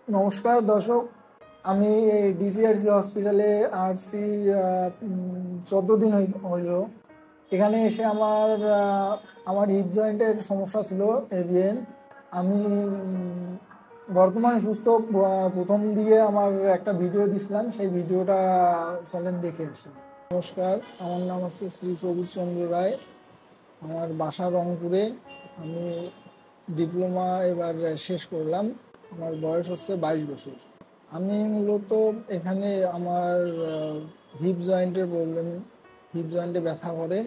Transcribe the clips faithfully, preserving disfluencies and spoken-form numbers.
নমস্কার দর্শক, আমি এই ডিপিআরসি হসপিটালে আসছি চোদ্দো দিন হইল। এখানে এসে আমার আমার হিপ জয়েন্টের সমস্যা ছিল এভিএন। আমি বর্তমানে সুস্থ। প্রথম দিকে আমার একটা ভিডিও দিছিলাম, সেই ভিডিওটা চলেন দেখে আসি। নমস্কার, আমার নাম হচ্ছে শ্রী সবুজ চন্দ্র রায়। আমার বাসা রংপুরে। আমি ডিপ্লোমা এবার শেষ করলাম। আমার বয়স হচ্ছে বাইশ বছর। আমি মূলত এখানে আমার হিপ জয়েন্টের প্রবলেম, হিপ জয়েন্টে ব্যথা করে,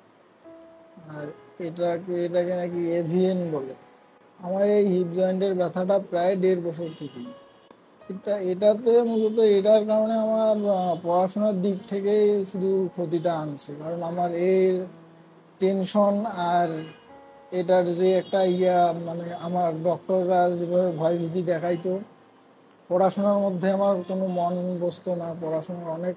আর এটাকে এটাকে নাকি এভিএন বলে। আমার এই হিপ জয়েন্টের ব্যথাটা প্রায় দেড় বছর থেকে। এটা এটাতে মূলত এটার কারণে আমার পড়াশোনার দিক থেকে শুধু ক্ষতিটা আনছে, কারণ আমার এর টেনশন আর এটার যে একটা ইয়া, মানে আমার ডক্টররা যেভাবে ভয়ভীতি দেখাইতো, পড়াশোনার মধ্যে আমার কোনো মন বসতো না। পড়াশোনার অনেক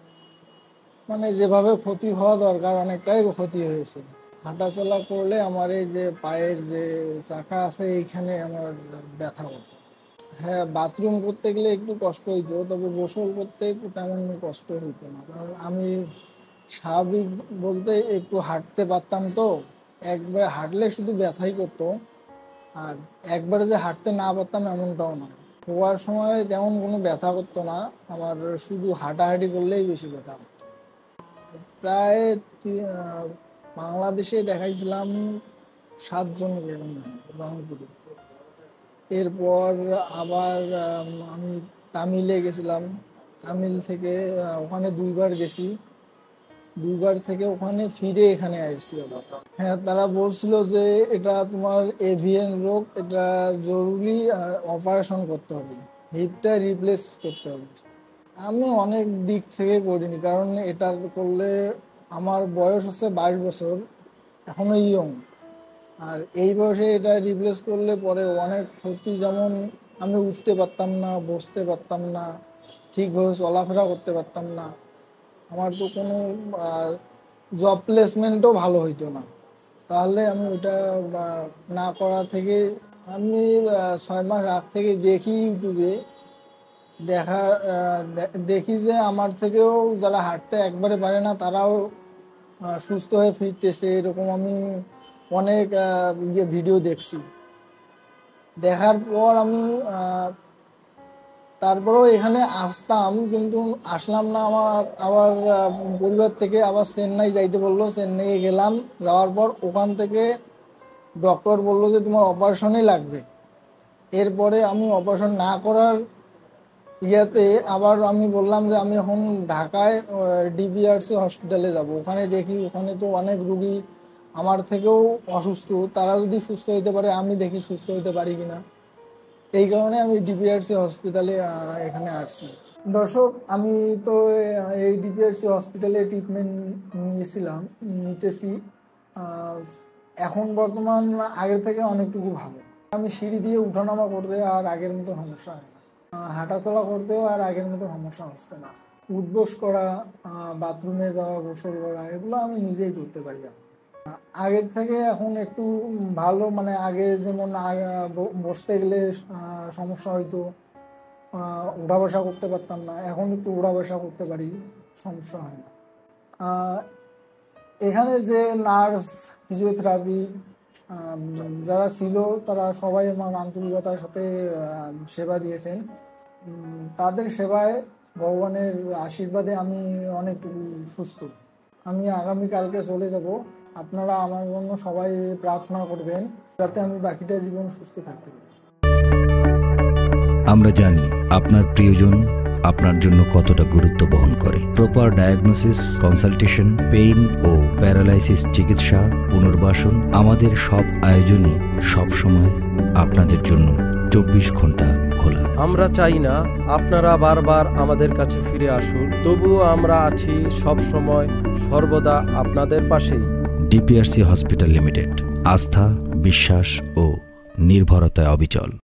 মানে যেভাবে ক্ষতি হওয়া দরকার অনেকটাই ক্ষতি হয়েছে। হাঁটাচলা করলে আমার এই যে পায়ের যে চাকা আছে এইখানে আমার ব্যথা হতো। হ্যাঁ, বাথরুম করতে গেলে একটু কষ্ট হইতো, তবে গোসল করতে তেমন কষ্ট হইতো না, কারণ আমি স্বাভাবিক বলতে একটু হাঁটতে পারতাম। তো একবার হাঁটলে শুধু ব্যথাই করতো, আর একবারে যে হাঁটতে না পারতাম এমনটাও না। হওয়ার সময় তেমন কোনো ব্যথা করতো না, আমার শুধু হাঁটাহাঁটি করলেই বেশি ব্যথা করতো। প্রায় বাংলাদেশে দেখাইছিলাম সাতজন রংপুরে। এরপর আবার আমি তামিলে গেছিলাম। তামিল থেকে ওখানে দুইবার গেছি, দুইবার থেকে ওখানে ফিরে এখানে আসছি। হ্যাঁ, তারা বলছিল যে এটা তোমার এভিএন রোগ, এটা জরুরি অপারেশন করতে হবে, হিপটা রিপ্লেস করতে হবে। আমি অনেক দিক থেকে করিনি, কারণ এটা করলে আমার বয়স হচ্ছে বাইশ বছর, এখনো ইয়ং। আর এই বয়সে এটা রিপ্লেস করলে পরে অনেক ক্ষতি, যেমন আমি উঠতে পারতাম না, বসতে পারতাম না, ঠিকভাবে চলাফেরা করতে পারতাম না। আমার তো কোনো জব প্লেসমেন্টও ভালো হইতো না। তাহলে আমি ওটা না করা থেকে আমি ছয় মাস আগ থেকে দেখি ইউটিউবে, দেখা দেখি যে আমার থেকেও যারা হাঁটতে একবারে পারে না তারাও সুস্থ হয়ে ফিরতেছে। এরকম আমি অনেক ইয়ে ভিডিও দেখছি। দেখার পর আমি তারপরেও এখানে আসতাম, কিন্তু আসলাম না। আমার আবার পরিবার থেকে আবার চেন্নাই যাইতে বললো। চেন্নাইয়ে গেলাম, যাওয়ার পর ওখান থেকে ডক্টর বললো যে তোমার অপারেশনই লাগবে। এরপরে আমি অপারেশন না করার ইয়াতে আবার আমি বললাম যে আমি এখন ঢাকায় ডিপিআরসি হসপিটালে যাব। ওখানে দেখি, ওখানে তো অনেক রুগী আমার থেকেও অসুস্থ, তারা যদি সুস্থ হইতে পারে আমি দেখি সুস্থ হইতে পারি কিনা। এই কারণে আমি ডিপিআরসি হসপিটালে এখানে আসছি। দর্শক, আমি তো এই ডিপিআরসি হসপিটালে ট্রিটমেন্ট নিয়েছিলাম, নিতেছি। এখন বর্তমান আগের থেকে অনেকটুকু ভালো। আমি সিঁড়ি দিয়ে উঠানামা করতে আর আগের মতো সমস্যা হয় না, হাঁটাচলা করতেও আর আগের মতো সমস্যা হচ্ছে না। উঠবোস করা, বাথরুমে যাওয়া, গোসল করা, এগুলো আমি নিজেই করতে পারি। আগের থেকে এখন একটু ভালো, মানে আগে যেমন বসতে গেলে সমস্যা হইতো, উঠা বসা করতে পারতাম না, এখন একটু উঠা বসা করতে পারি, সমস্যা হয় না। এখানে যে নার্স, ফিজিওথেরাপি যারা ছিল তারা সবাই আমার আন্তরিকতার সাথে সেবা দিয়েছেন। তাদের সেবায় ভগবানের আশীর্বাদে আমি অনেকটুকু সুস্থ। আমি আগামীকালকে চলে যাব। আপনারা আমার জন্য সবাই প্রার্থনা করবেন যাতে আমি বাকিটা জীবন সুস্থ থাকতে পারি। আমরা জানি আপনার প্রিয়জন আপনার জন্য কতটা গুরুত্ব বহন করে। প্রপার ডায়াগনোসিস, কনসালটেশন, পেইন ও প্যারালাইসিস চিকিৎসা, পুনর্বাসন, আমাদের সব আয়োজনে সব সময় আপনাদের জন্য চব্বিশ ঘন্টা খোলা। আমরা চাই না আপনারা বারবার আমাদের কাছে ফিরে আসুন, তবুও আমরা আছি সব সময় সর্বদা আপনাদের পাশেই। ডিপিআরসি হসপিটাল লিমিটেড, আস্থা, বিশ্বাস ও নির্ভরতায় অবিচল।